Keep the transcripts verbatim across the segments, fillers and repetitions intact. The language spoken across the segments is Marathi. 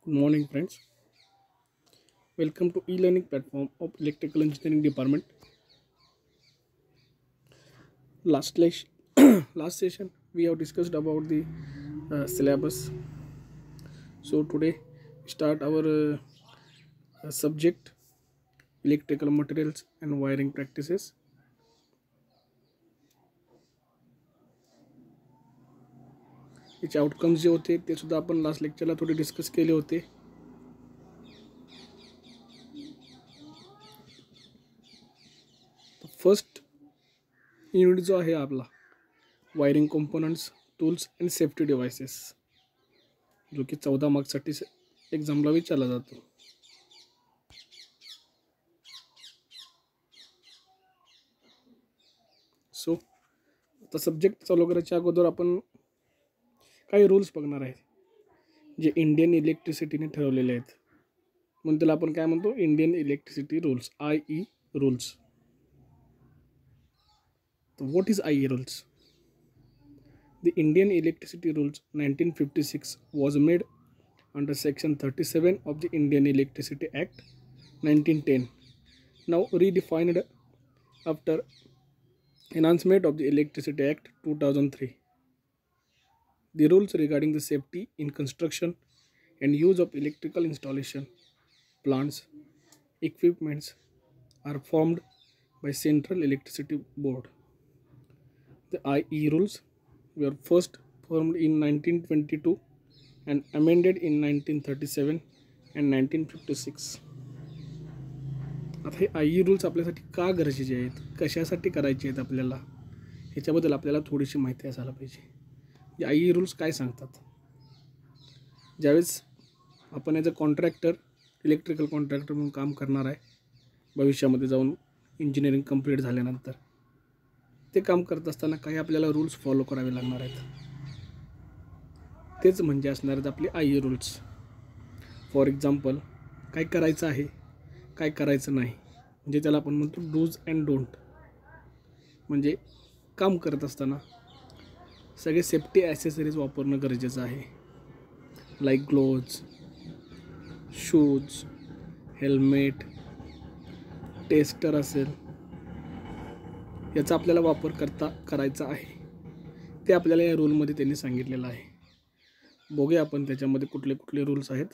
Good morning, friends. Welcome to e-learning platform of Electrical Engineering Department. Last les- last session we have discussed about the uh, syllabus. So today we start our uh, uh, subject electrical materials and wiring practices. याचे आउटकम्स जे होते ते सुद्धा आपण लास्ट लेक्चरला थोडे डिस्कस केले होते. फर्स्ट युनिट जो आहे आपला wiring components tools and safety devices, जो की चौदा मार्क्ससाठी एक्झामला विचारला जातो. सो आता सब्जेक्ट चालू करायच्या अगोदर आपण काही रूल्स बघणार आहेत जे इंडियन इलेक्ट्रिसिटीने ठरवलेले आहेत. म्हणून त्याला आपण काय म्हणतो, Indian electricity rules, I E rules. तर what is I E rules? The Indian electricity rules nineteen fifty six was made under section thirty-seven of the Indian Electricity Act nineteen ten, now redefined after enhancement of the Electricity Act two thousand three. The rules regarding the safety in construction and use of electrical installation, plants, equipments are formed by Central Electricity Board. The I E rules were first formed in nineteen twenty-two and amended in nineteen thirty-seven and nineteen fifty-six. आता हे आय ई रूल्स आपल्यासाठी का गरजेचे आहेत, कशासाठी करायचे आहेत आपल्याला, ह्याच्याबद्दल आपल्याला थोडीशी माहिती असायला पाहिजे. आय ई रूल्स काय सांगतात? ज्यावेळेस आपण as a contractor, electrical contractor म्हणून काम करणार आहे भविष्यामध्ये जाऊन, इंजिनिअरिंग कंप्लीट झाल्यानंतर, ते काम करत असताना काही आपल्याला रूल्स फॉलो करावे लागणार आहेत. तेच म्हणजे असणार आहेत आपले I E rules. For example, काय करायचं आहे, काय करायचं नाही, म्हणजे त्याला आपण म्हणतो डूज अँड डोंट. म्हणजे काम करत असताना सगळे सेफ्टी ॲसेसरीज वापरणं गरजेचं आहे. Like gloves, shoes, helmet, tester असेल, याचा आपल्याला वापर करता करायचा आहे. ते आपल्याला या रूलमध्ये त्यांनी सांगितलेलं आहे. बघूया आपण त्याच्यामध्ये कुठले कुठले रूल्स आहेत.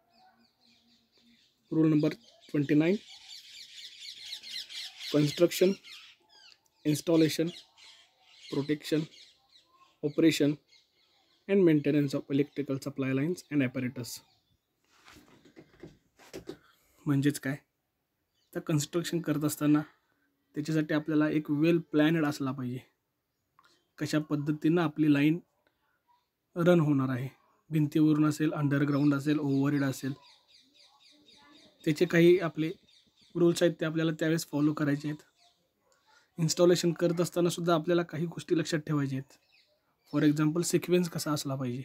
Rule number twenty nine, construction, installation, protection, operation and maintenance of electrical supply lines and apparatus. म्हणजेच काय, तर कन्स्ट्रक्शन करत असताना त्याच्यासाठी आपल्याला एक वेल प्लॅनड असला पाहिजे. कशा पद्धतीनं आपली लाईन रन होणार आहे, भिंतीवरून असेल, अंडरग्राऊंड असेल, ओव्हरहेड असेल, त्याचे काही आपले रूल्स आहेत ते आपल्याला त्यावेळेस फॉलो करायचे आहेत. इन्स्टॉलेशन करत असताना सुद्धा आपल्याला काही गोष्टी लक्षात ठेवायच्या आहेत. फॉर एक्झाम्पल, सिक्वेन्स कसा असला पाहिजे.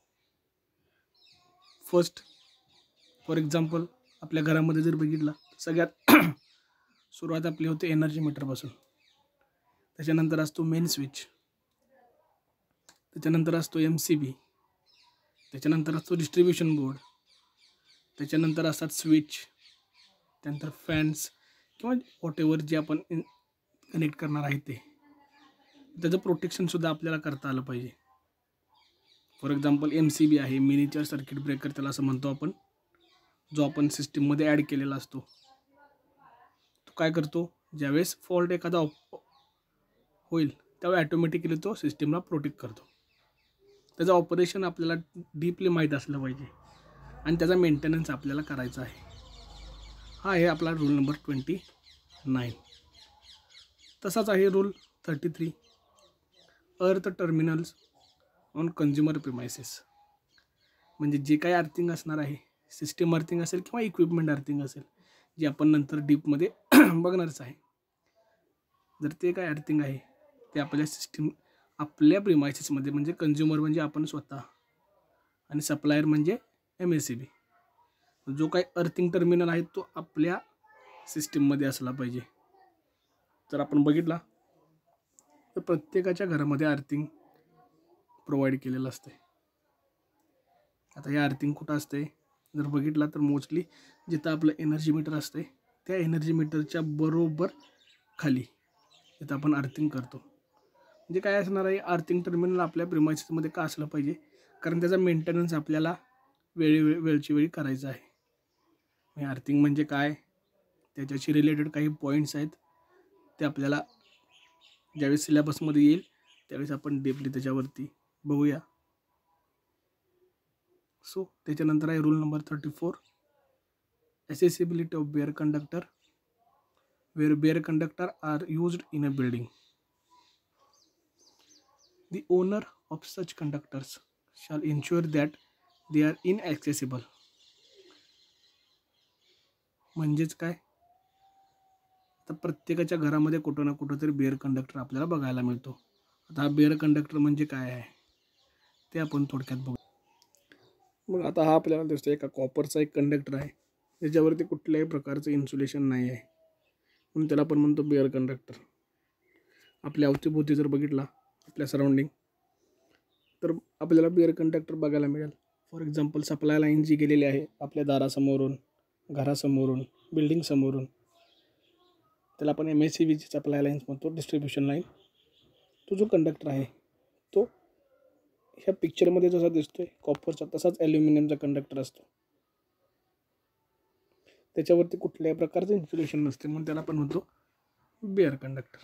फर्स्ट, फॉर एक्झाम्पल, आपल्या घरामध्ये जर बघितला, सगळ्यात सुरुवात आपली होते एनर्जी मीटरपासून. त्याच्यानंतर असतो मेन स्विच, त्याच्यानंतर असतो एम सी बी, त्याच्यानंतर असतो डिस्ट्रीब्युशन बोर्ड, त्याच्यानंतर असतात स्विच, त्यानंतर फॅन्स किंवा वॉट एव्हर जे आपण कनेक्ट करणार आहे ते. त्याचं प्रोटेक्शनसुद्धा आपल्याला करता आलं पाहिजे. For example, M C B आहे, मिनिचर सर्किट ब्रेकर त्याला असं म्हणतो आपण, जो आपण सिस्टीममध्ये ॲड केलेला असतो. तो काय करतो, ज्यावेळेस फॉल्ट एखादा होईल त्यावेळी ॲटोमॅटिकली तो सिस्टीमला प्रोटेक्ट करतो. त्याचं ऑपरेशन आपल्याला डीपली माहीत असलं पाहिजे आणि त्याचा मेंटेनन्स आपल्याला करायचा आहे. हा आहे आपला रूल नंबर ट्वेंटी नाईन. तसाच आहे rule thirty three, earth terminals on consumer premises. म्हणजे जे काही अर्थिंग असणार आहे, सिस्टीम अर्थिंग असेल किंवा इक्विपमेंट अर्थिंग असेल, जे आपण नंतर डीपमध्ये बघणारच आहे. जर ते काय अर्थिंग आहे ते आपल्या सिस्टीम, आपल्या प्रिमायसेसमध्ये, म्हणजे कन्झ्युमर म्हणजे आपण स्वतः आणि सप्लायर म्हणजे एम एस सी बी, जो काही अर्थिंग टर्मिनल आहे तो आपल्या सिस्टीममध्ये असला पाहिजे. जर आपण बघितला तर प्रत्येकाच्या घरामध्ये अर्थिंग प्रोव्हाइड केलेलं असते. आता हे अर्थिंग कुठं असते, जर बघितला तर मोस्टली जिथं आपलं एनर्जी मीटर असते त्या एनर्जी मीटरच्या बरोबर खाली जिथं आपण अर्थिंग करतो. म्हणजे काय असणार आहे, अर्थिंग टर्मिनल आपल्या प्रिमाइसेसमध्ये का असलं पाहिजे, कारण त्याचा मेंटेनन्स आपल्याला वेळी वेळ वेळची वेळी करायचा आहे. हे अर्थिंग म्हणजे काय, त्याच्याशी रिलेटेड काही पॉईंट्स आहेत ते आपल्याला ज्यावेळेस सिलेबसमध्ये येईल त्यावेळेस आपण डीपली त्याच्यावरती बघूया. सो त्याच्यानंतर आहे rule number thirty four accessibility of bare conductor, where bare conductor are used in a building. The owner of such conductors shall ensure that they are inaccessible. म्हणजेच काय, तर प्रत्येकाच्या घरामध्ये कुठं ना कुठं तरी बेअर कंडक्टर आपल्याला बघायला मिळतो. आता हा बेअर कंडक्टर म्हणजे काय आहे ते आपण थोडक्यात बघू. मग आता हा आपल्याला दिसतो एका कॉपरचा एक कंडक्टर आहे त्याच्यावरती कुठल्याही प्रकारचं इन्सुलेशन नाही आहे, म्हणून त्याला आपण म्हणतो बेअर कंडक्टर. आपल्या अवतीभोवती जर बघितला आपल्या सराउंडिंग तर आपल्याला बेअर कंडक्टर बघायला मिळेल. फॉर एक्झाम्पल सप्लाय लाईन जी गेलेली आहे आपल्या दारासमोरून, घरासमोरून, बिल्डिंगसमोरून, त्याला आपण एम एस सी बीची सप्लाय लाईन्स म्हणतो, डिस्ट्रीब्युशन लाईन. तो जो कंडक्टर आहे तो ह्या पिक्चरमध्ये जसा दिसतोय कॉपरचा तसाच ॲल्युमिनियमचा कंडक्टर असतो. त्याच्यावरती कुठल्याही प्रकारचं इन्सुलेशन नसते, म्हणून त्याला आपण म्हणतो बेअर कंडक्टर.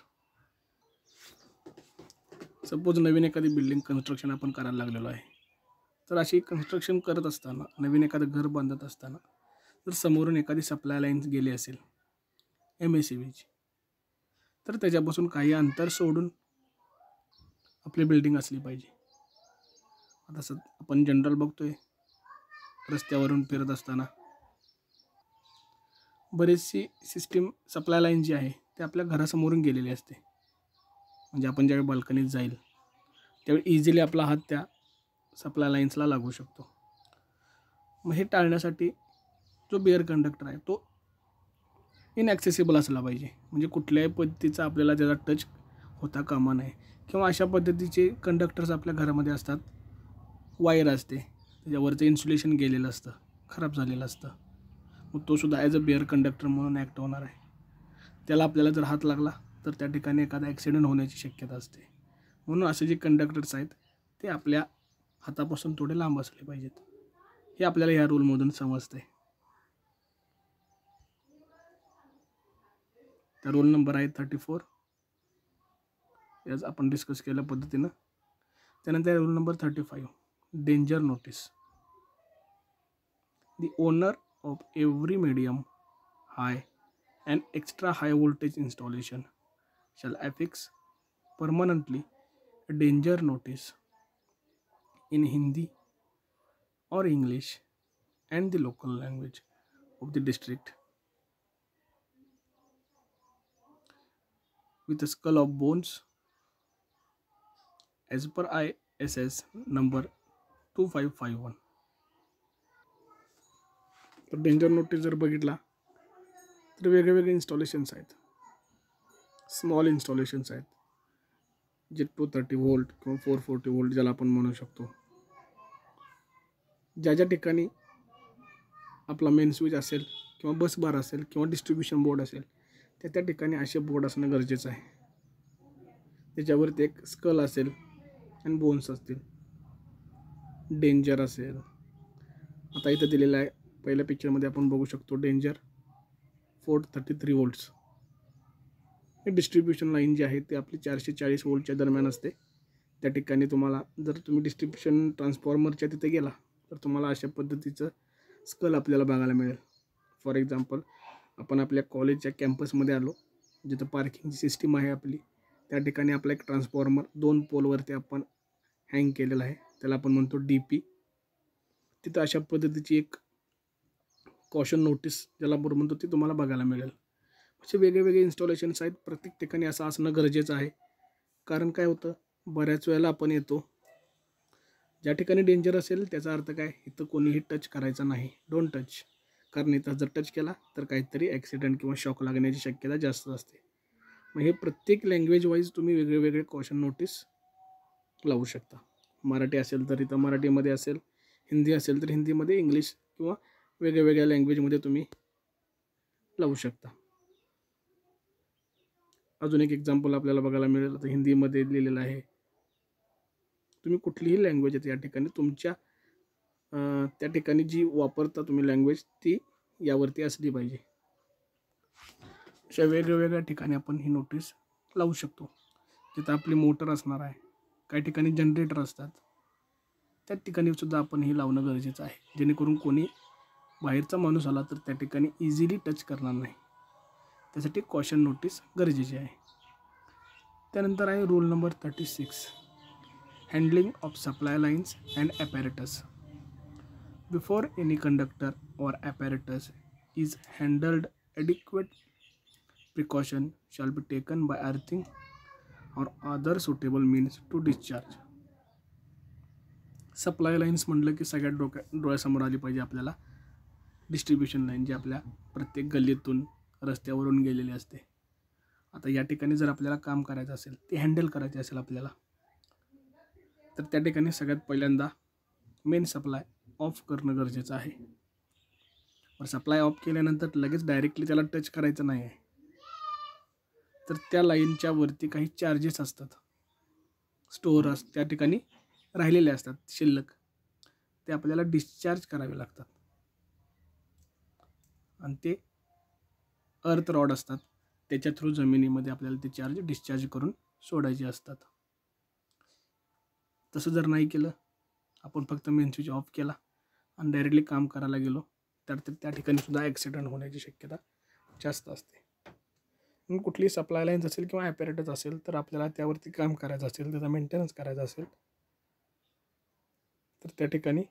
सपोज नवीन एखादी बिल्डिंग कन्स्ट्रक्शन आपण करायला लागलेलो आहे, तर अशी कन्स्ट्रक्शन करत असताना, नवीन एखादं घर बांधत असताना जर समोरून एखादी सप्लाय लाईन्स गेली असेल एम एस सी बीची, तर त्याच्यापासून काही अंतर सोडून आपली बिल्डिंग असली पाहिजे. आता स आपण जनरल बघतोय रस्त्यावरून फिरत असताना बरीचशी सिस्टीम सप्लाय लाईन जी आहे ते आपल्या घरासमोरून गेलेली असते. म्हणजे आपण ज्यावेळी बाल्कनीत जाईल त्यावेळी इझिली आपला हात त्या सप्लाय लाईन्सला लागू शकतो. मग हे टाळण्यासाठी जो बेअर कंडक्टर आहे तो इनॲक्सेसिबल असला पाहिजे, म्हणजे कुठल्याही पद्धतीचा आपल्याला त्याचा टच होता कामा नये. किंवा अशा पद्धतीचे कंडक्टर्स आपल्या घरामध्ये असतात, वायर असते त्याच्यावरचं इन्सुलेशन गेलेलं असतं, खराब झालेलं असतं, मग तोसुद्धा ॲज अ बेअर कंडक्टर म्हणून ॲक्ट होणार आहे. त्याला आपल्याला जर हात लागला तर त्या ठिकाणी एखादा ॲक्सिडेंट होण्याची शक्यता असते. म्हणून असे जे कंडक्टर्स आहेत ते आपल्या हातापासून थोडे लांब असले पाहिजेत, हे आपल्याला ह्या रूलमधून समजते. तर रूल नंबर आहे थर्टी फोर, याच आपण डिस्कस केल्या पद्धतीनं. त्यानंतर rule number thirty five danger notice. The owner of every medium, high and extra high voltage installation shall affix permanently a danger notice in Hindi or English and the local language of the district with a skull of bones as per I S S number two five five one. तर डेंजर नोटीस जर बघितला तर वेगळे वेगळे इन्स्टॉलेशन्स आहेत, स्मॉल इन्स्टॉलेशन्स आहेत जे टू थर्टी वोल्ट किंवा फोर फोर्टी वोल्ट ज्याला आपण म्हणू शकतो. ज्या ज्या ठिकाणी आपला मेन स्विच असेल किंवा बस बार असेल किंवा डिस्ट्रीब्युशन बोर्ड असेल त्या त्या ठिकाणी असे बोर्ड असणं गरजेचं आहे. त्याच्यावरती एक स्कल असेल आणि बोन्स असतील, डेंजर असेल. आता इथं दिलेलं आहे पहिल्या पिक्चरमध्ये आपण बघू शकतो danger four thirty three volts. हे डिस्ट्रीब्युशन लाईन जी आहे ती आपली चारशे चाळीस वोल्टच्या दरम्यान असते. त्या ठिकाणी तुम्हाला जर तुम्ही डिस्ट्रीब्युशन ट्रान्सफॉर्मरच्या तिथे गेला तर तुम्हाला अशा पद्धतीचं स्कल आपल्याला बघायला मिळेल. फॉर एक्झाम्पल आपण आपल्या कॉलेजच्या कॅम्पसमध्ये आलो, जिथं पार्किंगची सिस्टीम आहे आपली, त्या ठिकाणी आपला एक ट्रान्सफॉर्मर दोन पोलवरती आपण हँग केलेला आहे, त्याला आपण म्हणतो डी पी. तिथं अशा पद्धतीची एक कॉशन नोटीस ज्याला बरोबर म्हणतो ती तुम्हाला बघायला मिळेल. असे वेगळे वेगळे इन्स्टॉलेशन्स आहेत, प्रत्येक ठिकाणी असं असणं गरजेचं आहे. कारण काय होतं, बऱ्याच वेळेला आपण येतो ज्या ठिकाणी डेंजर असेल त्याचा अर्थ काय, इथं कोणीही टच करायचं नाही, डोंट टच. कारण इथं जर टच केला तर काहीतरी ॲक्सिडेंट किंवा शॉक लागण्याची शक्यता जास्त असते. मग हे प्रत्येक लँग्वेज वाईज तुम्ही वेगळे वेगळे कॉशन नोटीस लावू शकता. मराठी असेल तर इथं मराठीमध्ये असेल, हिंदी असेल तर हिंदीमध्ये, इंग्लिश किंवा वेगळ्या वेगळ्या लँग्वेजमध्ये तुम्ही लावू शकता. अजून एक एक्झाम्पल आपल्याला बघायला मिळेल. आता हिंदीमध्ये लिहिलेलं आहे. तुम्ही कुठलीही लँग्वेज आहे या ठिकाणी तुमच्या त्या ठिकाणी जी वापरता तुम्ही लँग्वेज ती यावरती असली पाहिजे. अशा वेगवेगळ्या ठिकाणी आपण ही नोटीस लावू शकतो. जिथं आपली मोटर असणार आहे, काही ठिकाणी जनरेटर असतात, त्या ठिकाणी सुद्धा आपण हे लावणं गरजेचं आहे, जेणेकरून कोणी बाहेरचा माणूस आला तर त्या ठिकाणी इझिली टच करणार नाही. त्यासाठी कॉशन नोटीस गरजेची आहे. त्यानंतर आहे rule number thirty six, handling of supply lines and apparatus. Before any conductor or apparatus is handled, adequate precaution shall be taken by earthing or other suitable means to discharge. Supply lines म्हटलं की सगळ्यात डोक्या डोळ्यासमोर आली पाहिजे आपल्याला डिस्ट्रीब्युशन लाईन, जी आपल्या प्रत्येक गल्लीतून रस्त्यावरून गेलेली असते. आता या ठिकाणी जर आपल्याला काम करायचं असेल, ते हँडल करायचे असेल आपल्याला, तर त्या ठिकाणी सगळ्यात पहिल्यांदा मेन सप्लाय ऑफ करणं गरजेचं आहे. सप्लाय ऑफ केल्यानंतर लगेच डायरेक्टली त्याला टच करायचं नाही आहे. तर त्या लाईनच्या वरती काही चार्जेस असतात, स्टोअर अस त्या ठिकाणी राहिलेले असतात शिल्लक, ते आपल्याला डिस्चार्ज करावे लागतात. आणि ते अर्थ रॉड असतात, त्याच्या थ्रू जमिनीमध्ये आपल्याला ते चार्ज डिस्चार्ज करून सोडायचे असतात. तसं जर नाही केलं, आपण फक्त मेन स्विच ऑफ केला आणि डायरेक्टली काम करायला गेलो तर त्या ठिकाणी सुद्धा ॲक्सिडेंट होण्याची शक्यता जास्त असते. मग कुठली सप्लाय लाईन्स असेल किंवा ॲपॅरेटस असेल तर आपल्याला त्यावरती काम करायचं असेल, त्याचा मेंटेनन्स करायचा असेल, तर त्या ठिकाणी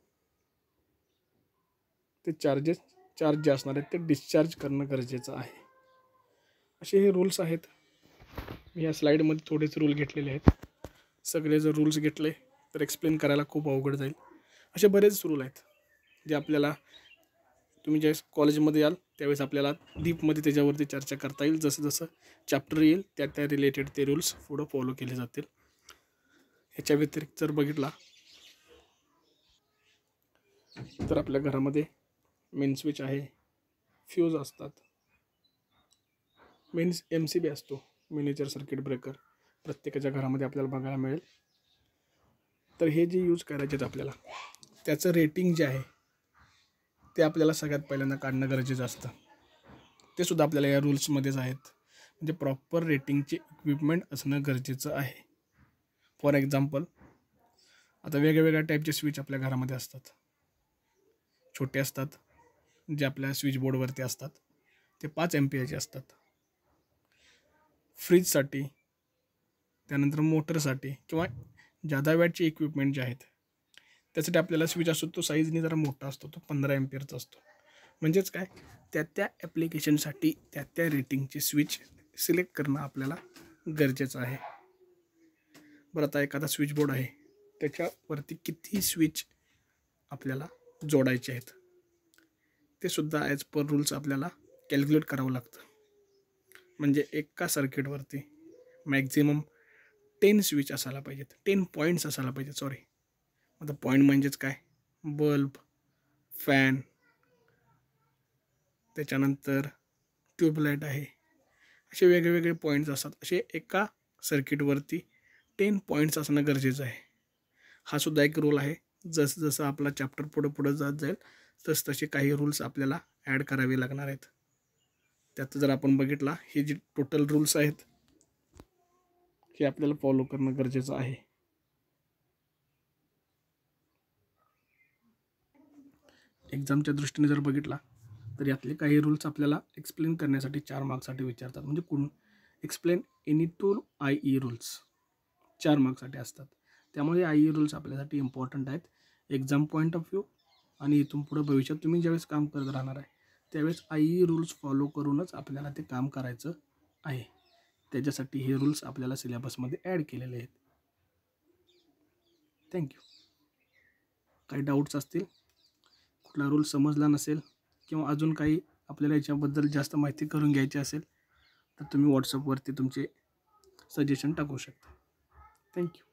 ते चार्जेस चार्ज जे असणार आहेत ते डिस्चार्ज करणं गरजेचं आहे. असे हे रूल्स आहेत. मी या स्लाईडमध्ये थोडेच रूल घेतलेले आहेत. सगळे जर रूल्स घेतले तर एक्सप्लेन करायला खूप अवघड जाईल. असे बरेच रूल आहेत जे आपल्याला तुम्ही ज्यावेळेस कॉलेजमध्ये याल त्यावेळेस आपल्याला डीपमध्ये त्याच्यावरती चर्चा करता येईल. जसं जसं चॅप्टर येईल त्या त्या रिलेटेड ते रूल्स पुढं फॉलो केले जातील. ह्याच्या व्यतिरिक्त जर बघितला तर आपल्या घरामध्ये मेन स्विच आहे, फ्यूज असतात, मेन एम सी बी असतो, मिनिएचर सर्किट ब्रेकर प्रत्येकाच्या घरामध्ये आपल्याला बघायला मिळेल. तर हे जे यूज करायचे आहेत आपल्याला, त्याचं रेटिंग जे आहे ते आपल्याला सगळ्यात पहिल्यांदा काढणं गरजेचं असतं. ते सुद्धा आपल्याला या रूल्समध्येच आहेत. म्हणजे प्रॉपर रेटिंगचे इक्विपमेंट असणं गरजेचं आहे. फॉर एक्झाम्पल, आता वेगळ्या वेगळ्या टाईपचे स्विच आपल्या घरामध्ये असतात. छोटे असतात जे आपल्या स्विचबोर्डवरती असतात, ते पाच एम्पियरचे असतात. फ्रीजसाठी, त्यानंतर मोटरसाठी किंवा जादा वॅटचे इक्विपमेंट जे आहेत त्यासाठी आपल्याला स्विच असतो तो साईजने जरा मोठा असतो, तो पंधरा एम्पियरचा असतो. म्हणजेच काय, त्या त्या ॲप्लिकेशनसाठी त्या त्या रेटिंगचे स्विच सिलेक्ट करणं आपल्याला गरजेचं आहे. बरं, आता एखादा स्विच बोर्ड आहे त्याच्यावरती किती स्विच आपल्याला जोडायचे आहेत ते सुद्धा ॲज पर रूल्स आपल्याला कॅल्क्युलेट करावं लागतं. म्हणजे एका सर्किटवरती मॅक्झिमम टेन स्विच असायला पाहिजेत, टेन पॉईंट्स असायला पाहिजेत सॉरी आता पॉईंट म्हणजेच काय, बल्ब, फॅन, त्याच्यानंतर ट्यूबलाईट आहे, असे वेगवेगळे पॉईंट्स असतात. असे एका सर्किटवरती टेन पॉईंट्स असणं गरजेचं आहे. हा सुद्धा एक रूल आहे. जसं जसं आपला चॅप्टर पुढं पुढं जात जाईल तस तसे काही रूल्स आपल्याला ॲड करावे लागणार आहेत. त्यात जर आपण बघितला, हे जे टोटल रूल्स आहेत हे आपल्याला फॉलो करणं गरजेचं आहे. एक्झामच्या दृष्टीने जर बघितला तर यातले काही रूल्स आपल्याला एक्सप्लेन करण्यासाठी चार मार्क्ससाठी विचारतात. म्हणजे कोण explain any two I E rules चार मार्क्ससाठी असतात. त्यामुळे आय ई रूल्स आपल्यासाठी इम्पॉर्टंट आहेत एक्झाम पॉईंट ऑफ व्ह्यू. आणि इथून पुढं भविष्यात तुम्ही ज्यावेळेस काम करत राहणार आहे त्यावेळेस आय ई रूल्स फॉलो करूनच आपल्याला ते काम करायचं आहे. त्याच्यासाठी हे रूल्स आपल्याला सिलेबसमध्ये ॲड केलेले आहेत. थँक्यू. काही डाऊट्स असतील, कुठला रूल समजला नसेल किंवा अजून काही आपल्याला याच्याबद्दल जास्त माहिती करून घ्यायची असेल तर तुम्ही व्हॉट्सअपवरती तुमचे सजेशन टाकू शकता. थँक्यू.